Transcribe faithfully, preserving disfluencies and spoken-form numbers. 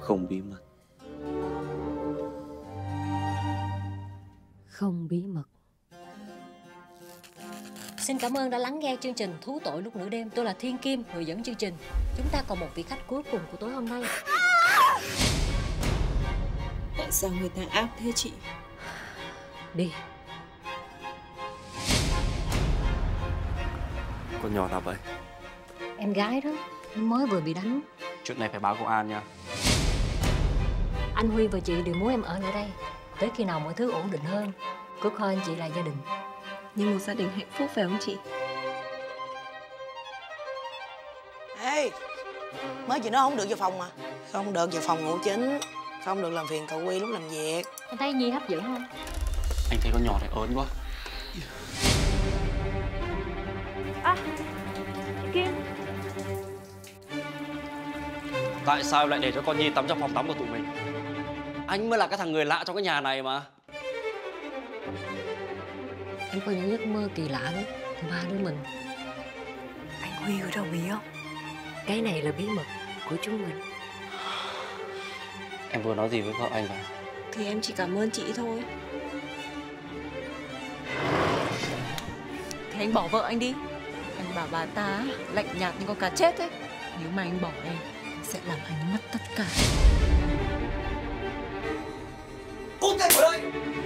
Không bí mật. Không bí mật. Xin cảm ơn đã lắng nghe chương trình Thú Tội Lúc Nửa Đêm. Tôi là Thiên Kim, người dẫn chương trình. Chúng ta còn một vị khách cuối cùng của tối hôm nay. Tại sao người ta ác thế chị? Đi. Con nhỏ nào vậy? Em gái đó, mới vừa bị đánh. Chuyện này phải báo công an nha. Anh Huy và chị đều muốn em ở lại đây tới khi nào mọi thứ ổn định hơn. Cứ coi anh chị là gia đình. Như một gia đình hạnh phúc phải không chị? Ê, mới chị nói không được vào phòng mà. Không được vào phòng ngủ chính. Không được làm phiền cậu Huy lúc làm việc. Anh thấy Nhi hấp dẫn không? Anh thấy con nhỏ này ớn quá. À, chị Kim. Tại sao em lại để cho con Nhi tắm trong phòng tắm của tụi mình? Anh mới là cái thằng người lạ trong cái nhà này mà. Em có những giấc mơ kỳ lạ lắm. Ba đứa mình. Anh Huy có đồng ý không? Cái này là bí mật của chúng mình. Em vừa nói gì với vợ anh vậy? Thì em chỉ cảm ơn chị thôi. Thì anh bỏ vợ anh đi. Anh bảo bà ta lạnh nhạt như con cá chết ấy. Nếu mà anh bỏ em, anh sẽ làm anh mất tất cả. Cút ngay khỏi đây!